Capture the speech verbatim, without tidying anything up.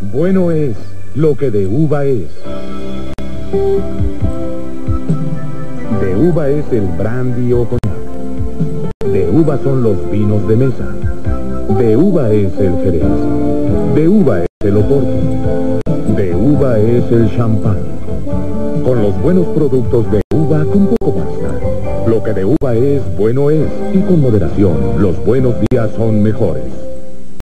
Bueno es lo que de uva es. De uva es el brandy o coñac. De uva son los vinos de mesa. De uva es el jerez. De uva es el oporto. De uva es el champán. Con los buenos productos de uva, con poco basta. Lo que de uva es, bueno es, y con moderación, los buenos días son mejores.